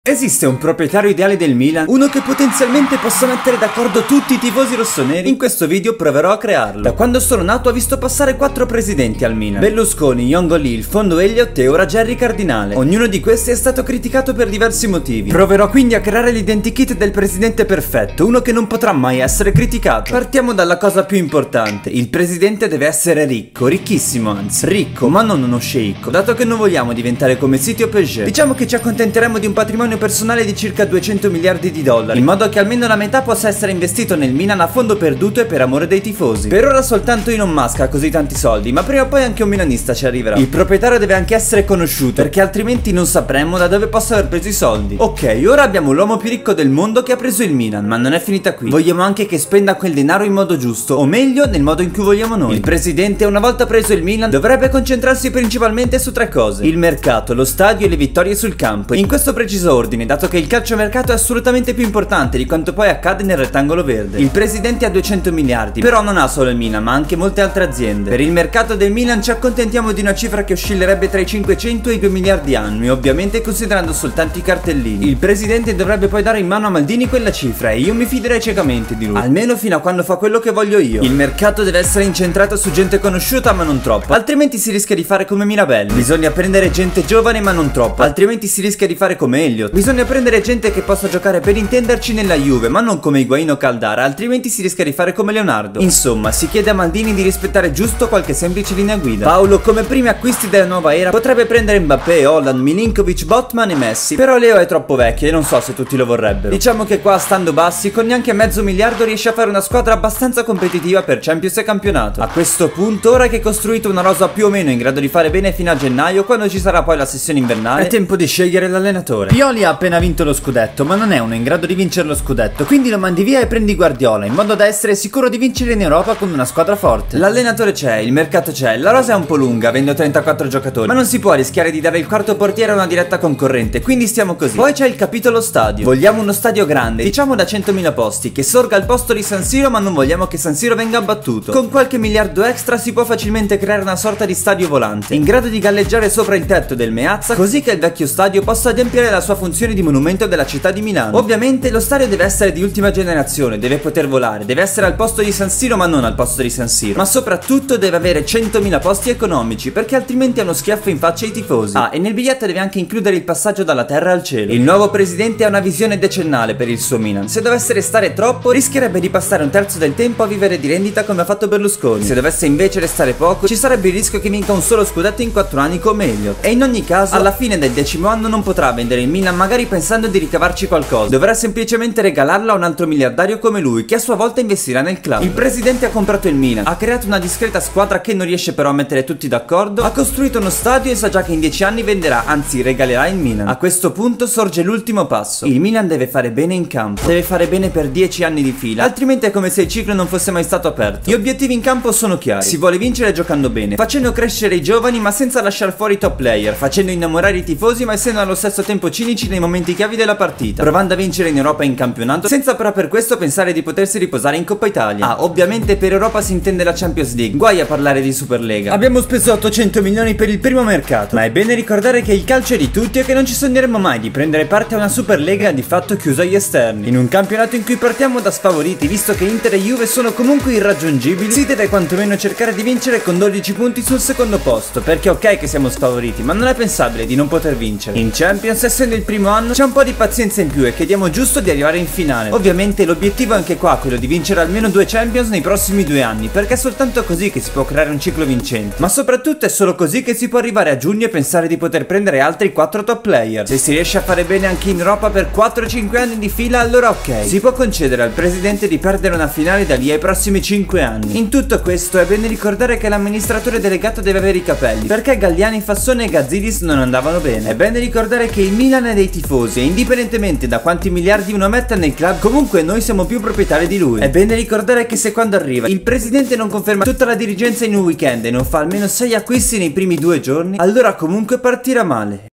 Esiste un proprietario ideale del Milan? Uno che potenzialmente possa mettere d'accordo tutti i tifosi rossoneri? In questo video proverò a crearlo. Da quando sono nato ho visto passare 4 presidenti al Milan: Berlusconi, Yongoli, il Fondo Elliott e ora Gerry Cardinale. Ognuno di questi è stato criticato per diversi motivi. Proverò quindi a creare l'identikit del presidente perfetto, uno che non potrà mai essere criticato. Partiamo dalla cosa più importante: il presidente deve essere ricco, ricchissimo anzi. Ricco, ma non uno sceicco, dato che non vogliamo diventare come City o PSG. Diciamo che ci accontenteremo di un patrimonio personale di circa 200 miliardi di dollari, in modo che almeno la metà possa essere investito nel Milan a fondo perduto e per amore dei tifosi. Per ora soltanto Elon Musk ha così tanti soldi, ma prima o poi anche un milanista ci arriverà. Il proprietario deve anche essere conosciuto, perché altrimenti non sapremmo da dove possa aver preso i soldi. Ok, ora abbiamo l'uomo più ricco del mondo che ha preso il Milan, ma non è finita qui. Vogliamo anche che spenda quel denaro in modo giusto, o meglio, nel modo in cui vogliamo noi. Il presidente, una volta preso il Milan, dovrebbe concentrarsi principalmente su 3 cose: il mercato, lo stadio e le vittorie sul campo. In questo preciso ordine, dato che il calciomercato è assolutamente più importante di quanto poi accade nel rettangolo verde. Il presidente ha 200 miliardi, però non ha solo il Milan, ma anche molte altre aziende. Per il mercato del Milan ci accontentiamo di una cifra che oscillerebbe tra i 500 e i 2 miliardi annui, ovviamente considerando soltanto i cartellini. Il presidente dovrebbe poi dare in mano a Maldini quella cifra, e io mi fiderei ciecamente di lui, almeno fino a quando fa quello che voglio io. Il mercato deve essere incentrato su gente conosciuta, ma non troppo, altrimenti si rischia di fare come Mirabelli. Bisogna prendere gente giovane, ma non troppo, altrimenti si rischia di fare come Elliott. Bisogna prendere gente che possa giocare, per intenderci, nella Juve, ma non come Higuain o Caldara, altrimenti si rischia di fare come Leonardo. Insomma, si chiede a Maldini di rispettare giusto qualche semplice linea guida. Paolo, come primi acquisti della nuova era, potrebbe prendere Mbappé, Holland, Milinkovic, Botman e Messi, però Leo è troppo vecchio e non so se tutti lo vorrebbero. Diciamo che qua, stando bassi, con neanche mezzo miliardo riesce a fare una squadra abbastanza competitiva per Champions e campionato. A questo punto, ora che hai costruito una rosa più o meno in grado di fare bene fino a gennaio, quando ci sarà poi la sessione invernale, è tempo di scegliere l'allenatore. Pioli ha appena vinto lo scudetto, ma non è uno in grado di vincere lo scudetto, quindi lo mandi via e prendi Guardiola, in modo da essere sicuro di vincere in Europa con una squadra forte. L'allenatore c'è, il mercato c'è, la rosa è un po' lunga, avendo 34 giocatori, ma non si può rischiare di dare il quarto portiere a una diretta concorrente, quindi stiamo così. Poi c'è il capitolo stadio. Vogliamo uno stadio grande, diciamo da 100.000 posti, che sorga al posto di San Siro, ma non vogliamo che San Siro venga abbattuto. Con qualche miliardo extra si può facilmente creare una sorta di stadio volante, in grado di galleggiare sopra il tetto del Meazza, così che il vecchio stadio possa adempiere la sua funzione di monumento della città di Milano. Ovviamente lo stadio deve essere di ultima generazione, deve poter volare, deve essere al posto di San Siro ma non al posto di San Siro, ma soprattutto deve avere 100.000 posti economici, perché altrimenti è uno schiaffo in faccia ai tifosi. Ah, e nel biglietto deve anche includere il passaggio dalla terra al cielo. Il nuovo presidente ha una visione decennale per il suo Milan. Se dovesse restare troppo, rischierebbe di passare un terzo del tempo a vivere di rendita come ha fatto Berlusconi. Se dovesse invece restare poco, ci sarebbe il rischio che vinca un solo scudetto in 4 anni come Elliott. E in ogni caso, alla fine del 10° anno non potrà vendere il Milan magari pensando di ricavarci qualcosa, dovrà semplicemente regalarla a un altro miliardario come lui, che a sua volta investirà nel club. Il presidente ha comprato il Milan, ha creato una discreta squadra che non riesce però a mettere tutti d'accordo, ha costruito uno stadio e sa già che in 10 anni venderà, anzi regalerà il Milan. A questo punto sorge l'ultimo passo: il Milan deve fare bene in campo, deve fare bene per 10 anni di fila, altrimenti è come se il ciclo non fosse mai stato aperto. Gli obiettivi in campo sono chiari: si vuole vincere giocando bene, facendo crescere i giovani ma senza lasciare fuori i top player, facendo innamorare i tifosi ma essendo allo stesso tempo cinici nei momenti chiavi della partita, provando a vincere in Europa e in campionato, senza però per questo pensare di potersi riposare in Coppa Italia. Ah, ovviamente per Europa si intende la Champions League, guai a parlare di Superlega. Abbiamo speso 800 milioni per il primo mercato, ma è bene ricordare che il calcio è di tutti e che non ci sogneremmo mai di prendere parte a una Superlega di fatto chiusa agli esterni. In un campionato in cui partiamo da sfavoriti, visto che Inter e Juve sono comunque irraggiungibili, si deve quantomeno cercare di vincere con 12 punti sul secondo posto, perché ok che siamo sfavoriti, ma non è pensabile di non poter vincere. In Champions, essendo il primo anno, c'è un po' di pazienza in più e chiediamo giusto di arrivare in finale. Ovviamente l'obiettivo è anche qua quello di vincere almeno 2 Champions nei prossimi 2 anni, perché è soltanto così che si può creare un ciclo vincente, ma soprattutto è solo così che si può arrivare a giugno e pensare di poter prendere altri 4 top player. Se si riesce a fare bene anche in Europa per 4-5 anni di fila, allora ok, si può concedere al presidente di perdere una finale da lì ai prossimi 5 anni. In tutto questo è bene ricordare che l'amministratore delegato deve avere i capelli, perché Galliani, Fassone e Gazzidis non andavano bene. È bene ricordare che il Milan è dei tifosi e indipendentemente da quanti miliardi uno metta nel club, comunque noi siamo più proprietari di lui. È bene ricordare che se quando arriva il presidente non conferma tutta la dirigenza in un weekend e non fa almeno 6 acquisti nei primi 2 giorni, allora comunque partirà male.